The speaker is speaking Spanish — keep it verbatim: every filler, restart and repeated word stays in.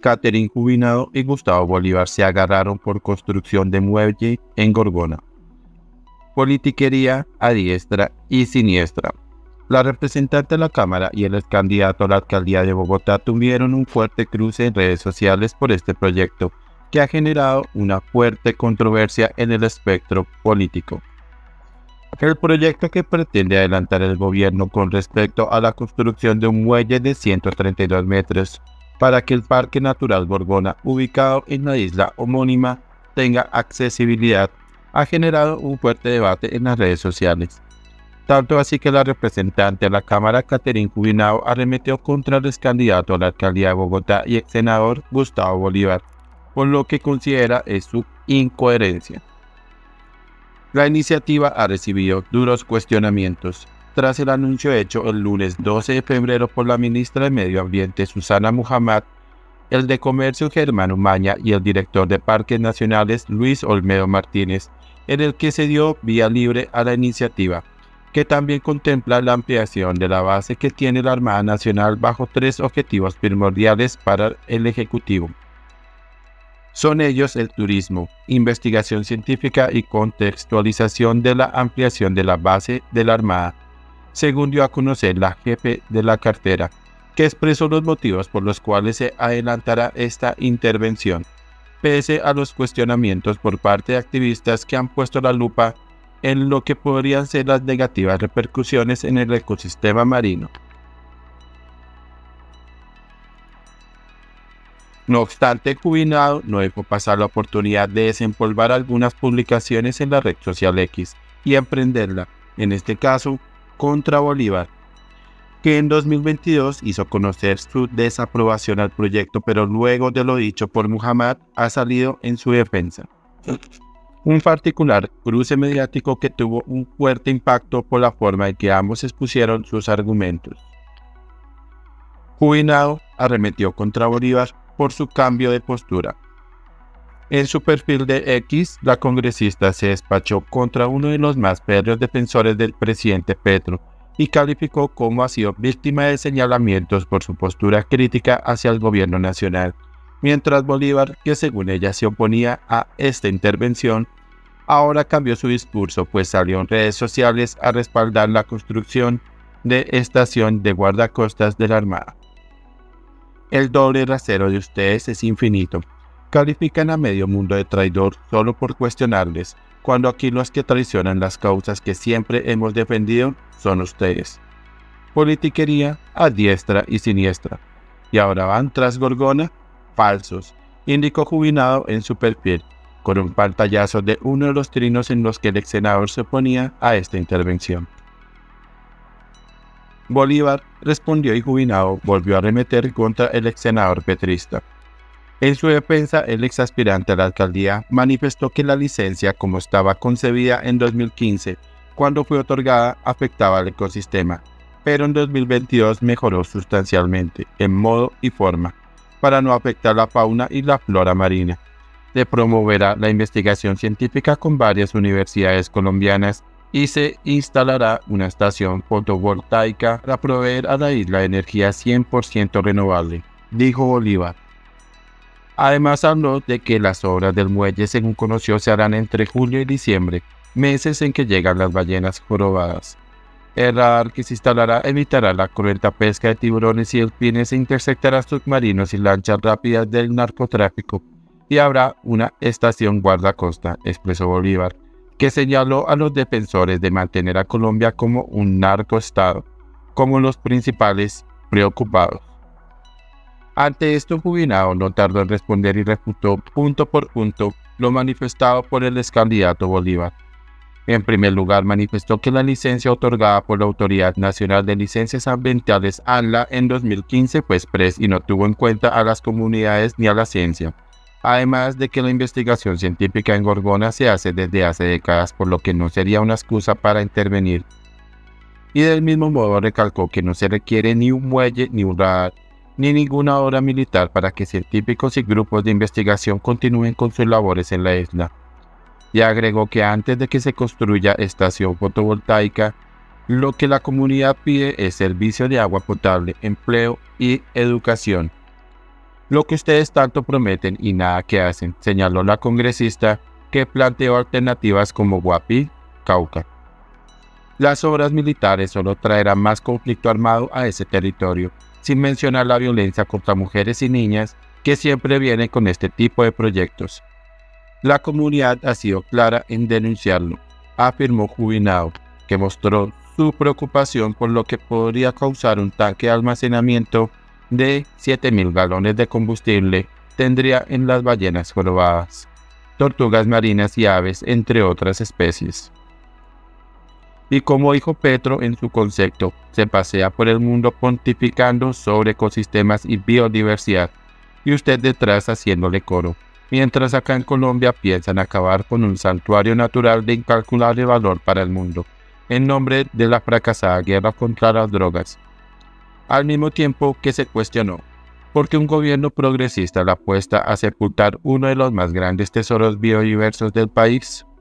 Catherine Jubinado y Gustavo Bolívar se agarraron por construcción de muelle en Gorgona. Politiquería a diestra y siniestra. La representante de la Cámara y el ex candidato a la alcaldía de Bogotá tuvieron un fuerte cruce en redes sociales por este proyecto, que ha generado una fuerte controversia en el espectro político. El proyecto que pretende adelantar el gobierno con respecto a la construcción de un muelle de ciento treinta y dos metros para que el Parque Natural Gorgona, ubicado en la isla homónima, tenga accesibilidad, ha generado un fuerte debate en las redes sociales. Tanto así que la representante de la Cámara, Catherine Jubinado, arremetió contra el ex candidato a la alcaldía de Bogotá y ex senador Gustavo Bolívar, por lo que considera es su incoherencia. La iniciativa ha recibido duros cuestionamientos tras el anuncio hecho el lunes doce de febrero por la ministra de Medio Ambiente Susana Muhammad, el de Comercio Germán Umaña y el director de Parques Nacionales Luis Olmedo Martínez, en el que se dio vía libre a la iniciativa, que también contempla la ampliación de la base que tiene la Armada Nacional bajo tres objetivos primordiales para el Ejecutivo. Son ellos el turismo, investigación científica y contextualización de la ampliación de la base de la Armada, según dio a conocer la jefe de la cartera, que expresó los motivos por los cuales se adelantará esta intervención, pese a los cuestionamientos por parte de activistas que han puesto la lupa en lo que podrían ser las negativas repercusiones en el ecosistema marino. No obstante, Jubinado no dejó pasar la oportunidad de desempolvar algunas publicaciones en la red social X y emprenderla, en este caso, contra Bolívar, que en dos mil veintidós hizo conocer su desaprobación al proyecto, pero luego de lo dicho por Muhammad ha salido en su defensa. Un particular cruce mediático que tuvo un fuerte impacto por la forma en que ambos expusieron sus argumentos. Jubinado arremetió contra Bolívar por su cambio de postura. En su perfil de X, la congresista se despachó contra uno de los más férreos defensores del presidente Petro y calificó como ha sido víctima de señalamientos por su postura crítica hacia el gobierno nacional, mientras Bolívar, que según ella se oponía a esta intervención, ahora cambió su discurso, pues salió en redes sociales a respaldar la construcción de estación de guardacostas de la Armada. El doble rasero de ustedes es infinito. Califican a medio mundo de traidor solo por cuestionarles, cuando aquí los que traicionan las causas que siempre hemos defendido son ustedes. Politiquería a diestra y siniestra. ¿Y ahora van tras Gorgona? Falsos, indicó Jubinado en su perfil, con un pantallazo de uno de los trinos en los que el ex senador se oponía a esta intervención. Bolívar respondió y Jubinado volvió a arremeter contra el ex senador petrista. En su defensa, el ex aspirante a la alcaldía manifestó que la licencia, como estaba concebida en dos mil quince, cuando fue otorgada, afectaba al ecosistema, pero en dos mil veintidós mejoró sustancialmente, en modo y forma, para no afectar la fauna y la flora marina. Se promoverá la investigación científica con varias universidades colombianas y se instalará una estación fotovoltaica para proveer a la isla energía cien por ciento renovable, dijo Bolívar. Además habló de que las obras del muelle, según conoció, se harán entre julio y diciembre, meses en que llegan las ballenas jorobadas. El radar que se instalará evitará la cruenta pesca de tiburones y delfines e interceptará submarinos y lanchas rápidas del narcotráfico, y habrá una estación guardacosta, expresó Bolívar, que señaló a los defensores de mantener a Colombia como un narcoestado, como los principales preocupados. Ante esto, Jubinado no tardó en responder y refutó punto por punto lo manifestado por el ex candidato Bolívar. En primer lugar, manifestó que la licencia otorgada por la Autoridad Nacional de Licencias Ambientales ANLA en dos mil quince fue express y no tuvo en cuenta a las comunidades ni a la ciencia. Además de que la investigación científica en Gorgona se hace desde hace décadas, por lo que no sería una excusa para intervenir. Y del mismo modo recalcó que no se requiere ni un muelle ni un radar, ni ninguna obra militar para que científicos y grupos de investigación continúen con sus labores en la isla. Y agregó que antes de que se construya estación fotovoltaica, lo que la comunidad pide es servicio de agua potable, empleo y educación. Lo que ustedes tanto prometen y nada que hacen, señaló la congresista, que planteó alternativas como Guapi, Cauca. Las obras militares solo traerán más conflicto armado a ese territorio, sin mencionar la violencia contra mujeres y niñas que siempre viene con este tipo de proyectos. La comunidad ha sido clara en denunciarlo, afirmó Juvinao, que mostró su preocupación por lo que podría causar un tanque de almacenamiento de siete mil galones de combustible tendría en las ballenas jorobadas, tortugas marinas y aves, entre otras especies. Y como dijo Petro en su concepto, se pasea por el mundo pontificando sobre ecosistemas y biodiversidad, y usted detrás haciéndole coro, mientras acá en Colombia piensan acabar con un santuario natural de incalculable valor para el mundo, en nombre de la fracasada guerra contra las drogas. Al mismo tiempo que se cuestionó, ¿por qué un gobierno progresista le apuesta a sepultar uno de los más grandes tesoros biodiversos del país?